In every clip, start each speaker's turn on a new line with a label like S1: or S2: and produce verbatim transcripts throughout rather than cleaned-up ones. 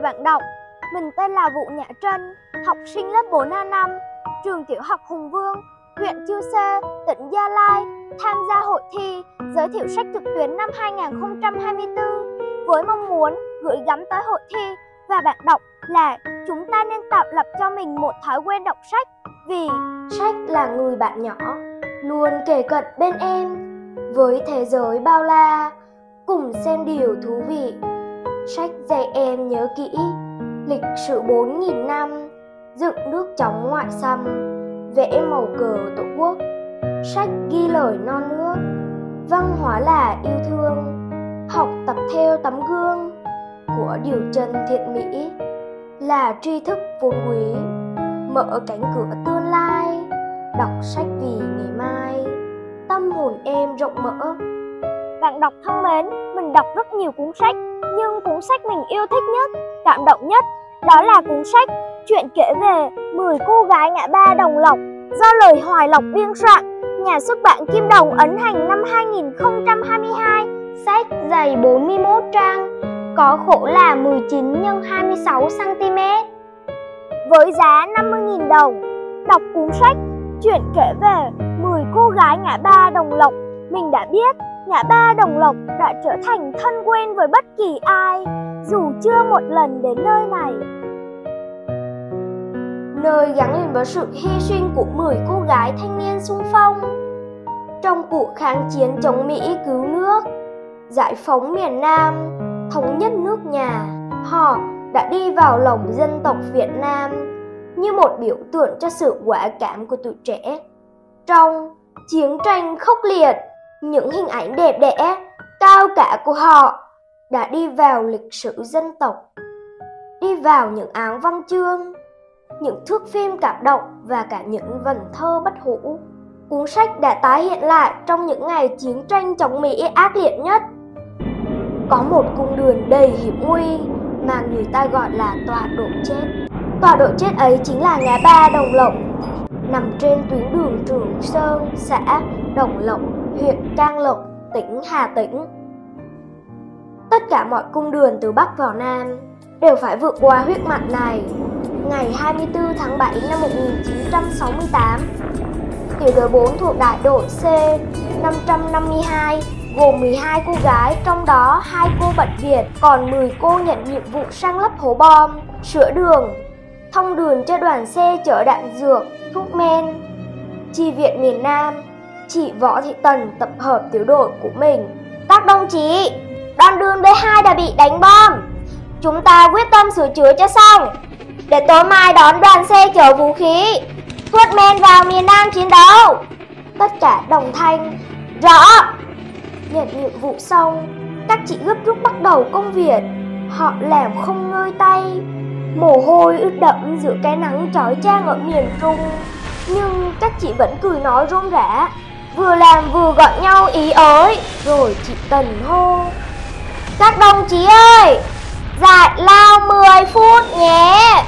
S1: bạn đọc, mình tên là Vũ Nhã Trân, học sinh lớp bốn A năm, trường tiểu học Hùng Vương, huyện Chư Sê, tỉnh Gia Lai, tham gia hội thi giới thiệu sách trực tuyến năm hai nghìn không trăm hai mươi tư với mong muốn gửi gắm tới hội thi và bạn đọc là chúng ta nên tạo lập cho mình một thói quen đọc sách, vì sách là người bạn nhỏ luôn kề cận bên em với thế giới bao la, cùng xem điều thú vị. Sách dạy em nhớ kỹ lịch sử bốn nghìn năm, dựng nước chống ngoại xâm, vẽ màu cờ tổ quốc. Sách ghi lời non nước, văn hóa là yêu thương, học tập theo tấm gương của điều chân thiện mỹ, là tri thức vốn quý, mở cánh cửa tương lai. Đọc sách vì ngày mai, tâm hồn em rộng mở. Bạn đọc thân mến, mình đọc rất nhiều cuốn sách, nhưng cuốn sách mình yêu thích nhất, cảm động nhất đó là cuốn sách Chuyện kể về mười cô gái ngã ba Đồng Lộc do Lời Hoài Lộc biên soạn, nhà xuất bản Kim Đồng ấn hành năm hai nghìn không trăm hai mươi hai. Sách dày bốn mươi mốt trang, có khổ là mười chín nhân hai mươi sáu xăng-ti-mét. Với giá năm mươi nghìn đồng, đọc cuốn sách Chuyện kể về mười cô gái ngã ba Đồng Lộc, mình đã biết ngã ba Đồng Lộc đã trở thành thân quen với bất kỳ ai, dù chưa một lần đến nơi này. Nơi gắn liền với sự hy sinh của mười cô gái thanh niên xung phong trong cuộc kháng chiến chống Mỹ cứu nước, giải phóng miền Nam, thống nhất nước nhà. Họ đã đi vào lòng dân tộc Việt Nam như một biểu tượng cho sự quả cảm của tuổi trẻ. Trong chiến tranh khốc liệt, những hình ảnh đẹp đẽ, cao cả của họ đã đi vào lịch sử dân tộc, đi vào những áng văn chương, những thước phim cảm động và cả những vần thơ bất hủ. Cuốn sách đã tái hiện lại trong những ngày chiến tranh chống Mỹ ác liệt nhất. Có một cung đường đầy hiểm nguy mà người ta gọi là tọa độ chết. Tọa độ chết ấy chính là ngã ba Đồng Lộc, nằm trên tuyến đường Trường Sơn, xã Đồng Lộc, huyện Can Lộc, tỉnh Hà Tĩnh. Tất cả mọi cung đường từ Bắc vào Nam đều phải vượt qua huyết mạch này. Ngày hai mươi tư tháng bảy năm một nghìn chín trăm sáu mươi tám, tiểu đội bốn thuộc đại đội C năm trăm năm mươi hai gồm mười hai cô gái, trong đó hai cô bệnh viện, còn mười cô nhận nhiệm vụ sang lấp hố bom, sửa đường, thông đường cho đoàn xe chở đạn dược, thuốc men, chi viện miền Nam. Chị Võ Thị Tần tập hợp tiểu đội của mình. Các đồng chí, đoạn đường D hai đã bị đánh bom. Chúng ta quyết tâm sửa chữa cho xong, để tối mai đón đoàn xe chở vũ khí, thuốc men vào miền Nam chiến đấu. Tất cả đồng thanh, rõ. Nhận nhiệm vụ xong, các chị gấp rút bắt đầu công việc. Họ làm không ngơi tay, mồ hôi ướt đẫm giữa cái nắng chói chang ở miền Trung. Nhưng các chị vẫn cười nói rôm rả, vừa làm vừa gọi nhau ý ới. Rồi chị Tần hô: các đồng chí ơi, giải lao mười phút nhé.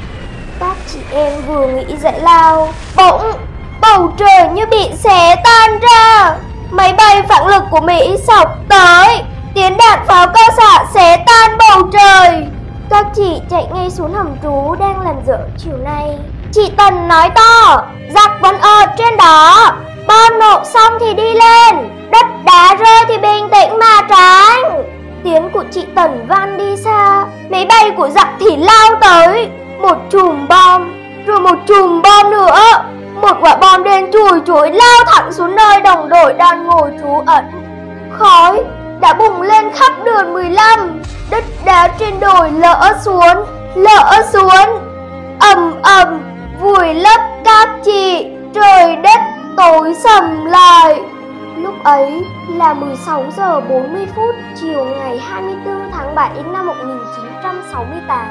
S1: Các chị em vừa nghĩ giải lao, bỗng bầu trời như bị xé tan ra. Máy bay phản lực của Mỹ xộc tới, tiếng đạn pháo cao xạ xé tan bầu trời. Các chị chạy ngay xuống hầm trú đang làm dở chiều nay. Chị Tần nói to: giặc vẫn ở trên đó, bom nổ xong thì đi lên, đất đá rơi thì bình tĩnh mà tránh. Tiếng của chị Tần vang đi xa, máy bay của giặc thì lao tới. Một chùm bom, rồi một chùm bom nữa. Một quả bom đen chùi chối lao thẳng xuống nơi đồng đội đang ngồi trú ẩn. Khói đã bùng lên khắp đường mười lăm. Đất đá trên đồi lỡ xuống, lỡ xuống, ầm ầm vùi lấp các chị. Trời đất tối sầm lại. Lúc ấy là mười sáu giờ bốn mươi phút chiều ngày hai mươi tư tháng bảy năm một nghìn chín trăm sáu mươi tám.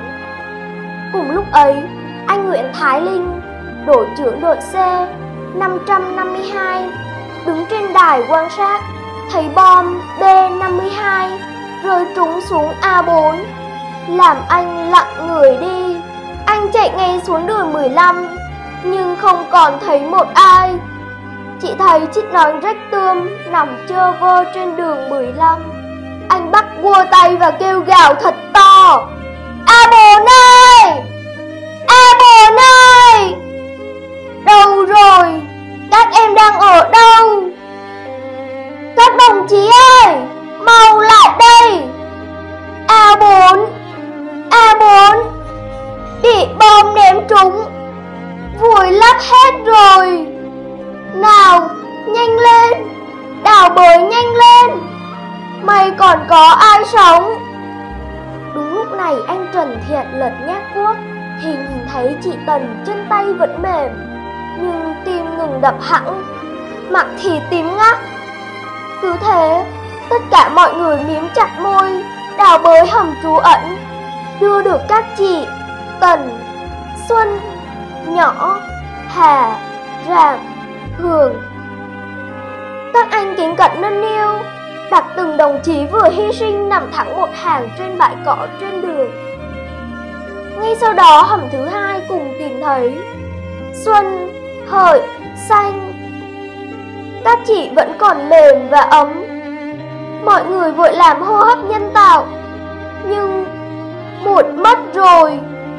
S1: Cùng lúc ấy, anh Nguyễn Thái Linh, đội trưởng đội C năm trăm năm mươi hai, đứng trên đài quan sát, thấy bom D năm mươi hai rơi trúng xuống A bốn, làm anh lặng người đi. Anh chạy ngay xuống đường mười lăm, nhưng không còn thấy một ai. Chỉ thấy chiếc nón rách tươm nằm trơ vơ trên đường mười lăm. Anh bắt cua tay và kêu gào thật to: A Bốn ơi! A Bốn ơi! Đâu rồi? Các em đang ở đâu? Các đồng chí ơi! Mau lại đây! A Bốn! A Bốn! Bị bom ném trúng, vùi lấp hết rồi. Nào, nhanh lên, đào bới nhanh lên, may còn có ai sống. Đúng lúc này anh Trần Thiện lật nhát cuốc thì nhìn thấy chị Tần chân tay vẫn mềm, nhưng tim ngừng đập hẳn, mặt thì tím ngắt. Cứ thế, tất cả mọi người mím chặt môi, đào bới hầm trú ẩn, đưa được các chị Tần, Xuân, Nhỏ, Hà, Rạng, Hường. Các anh kính cẩn nâng niu, đặt từng đồng chí vừa hy sinh nằm thẳng một hàng trên bãi cỏ trên đường. Ngay sau đó hầm thứ hai cùng tìm thấy Xuân, Hợi, Xanh. Các chị vẫn còn mềm và ấm. Mọi người vội làm hô hấp nhân tạo, nhưng muộn mất rồi.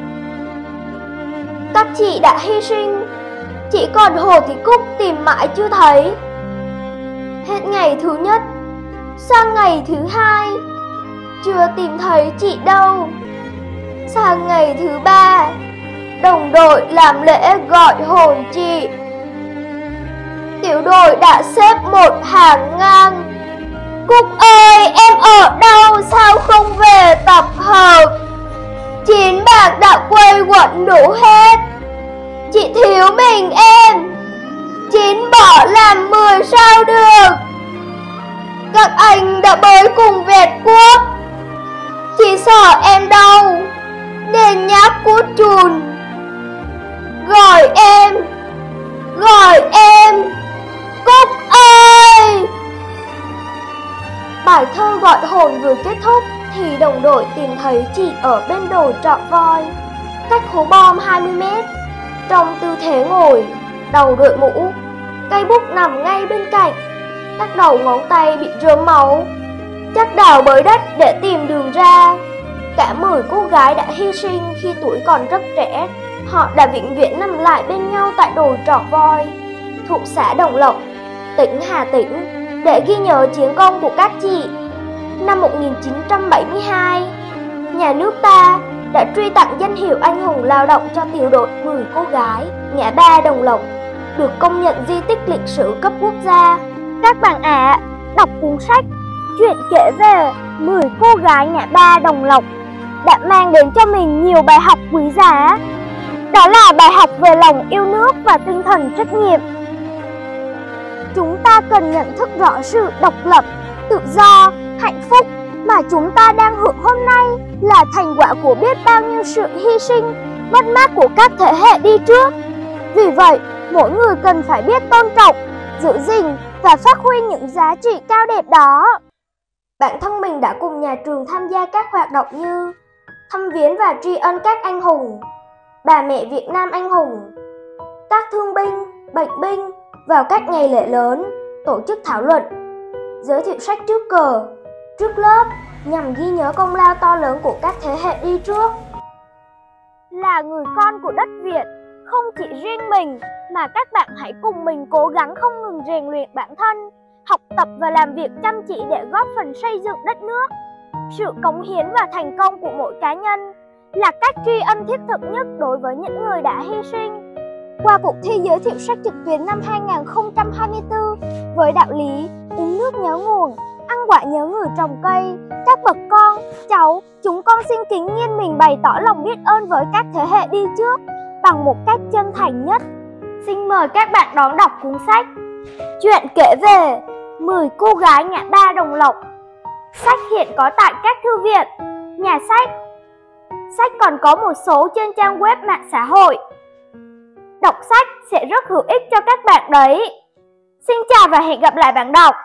S1: Các chị đã hy sinh, chỉ còn Hồ Thị Cúc tìm mãi chưa thấy. Hết ngày thứ nhất, sang ngày thứ hai, chưa tìm thấy chị đâu. Sang ngày thứ ba, đồng đội làm lễ gọi hồn chị. Tiểu đội đã xếp một hàng ngang. Cúc ơi, em ở đâu sao không về tập hợp? Chín bạc đã quây quẩn đủ hết, chị thiếu mình em. Chín bỏ làm mười sao được. Các anh đã bới cùng vẹt cuốc, chỉ sợ em đau nên nhát cút chùn. Gọi em, gọi em, Cúc ơi! Bài thơ gọi hồn vừa kết thúc thì đồng đội tìm thấy chị ở bên đồi Trọ Voi, cách hố bom hai mươi mét, trong tư thế ngồi, đầu đội mũ, cây bút nằm ngay bên cạnh, các đầu ngón tay bị rớm máu. Chắc đào bới đất để tìm đường ra. Cả mười cô gái đã hy sinh khi tuổi còn rất trẻ. Họ đã vĩnh viễn nằm lại bên nhau tại đồi Trọ Voi, thuộc xã Đồng Lộc, tỉnh Hà Tĩnh, để ghi nhớ chiến công của các chị. Năm một nghìn chín trăm bảy mươi hai, nhà nước ta đã truy tặng danh hiệu anh hùng lao động cho tiểu đội mười cô gái ngã ba Đồng Lộc, được công nhận di tích lịch sử cấp quốc gia. Các bạn ạ, à, đọc cuốn sách Chuyện kể về mười cô gái ngã ba Đồng Lộc đã mang đến cho mình nhiều bài học quý giá. Đó là bài học về lòng yêu nước và tinh thần trách nhiệm. Chúng ta cần nhận thức rõ sự độc lập, tự do, hạnh phúc mà chúng ta đang hưởng hôm nay là thành quả của biết bao nhiêu sự hy sinh, mất mát của các thế hệ đi trước. Vì vậy, mỗi người cần phải biết tôn trọng, giữ gìn và phát huy những giá trị cao đẹp đó. Bản thân mình đã cùng nhà trường tham gia các hoạt động như thăm viếng và tri ân các anh hùng, bà mẹ Việt Nam anh hùng, các thương binh, bệnh binh vào các ngày lễ lớn, tổ chức thảo luận, giới thiệu sách trước cờ, trước lớp nhằm ghi nhớ công lao to lớn của các thế hệ đi trước. Là người con của đất Việt, không chỉ riêng mình mà các bạn hãy cùng mình cố gắng không ngừng rèn luyện bản thân, học tập và làm việc chăm chỉ để góp phần xây dựng đất nước. Sự cống hiến và thành công của mỗi cá nhân là cách tri ân thiết thực nhất đối với những người đã hy sinh. Qua cuộc thi giới thiệu sách trực tuyến năm hai nghìn không trăm hai mươi tư với đạo lý uống nước nhớ nguồn, ăn quả nhớ người trồng cây, các bậc con, cháu, chúng con xin kính nghiêng mình bày tỏ lòng biết ơn với các thế hệ đi trước bằng một cách chân thành nhất. Xin mời các bạn đón đọc cuốn sách Chuyện kể về mười cô gái ngã ba Đồng Lộc. Sách hiện có tại các thư viện, nhà sách. Sách còn có một số trên trang web mạng xã hội. Đọc sách sẽ rất hữu ích cho các bạn đấy. Xin chào và hẹn gặp lại bạn đọc.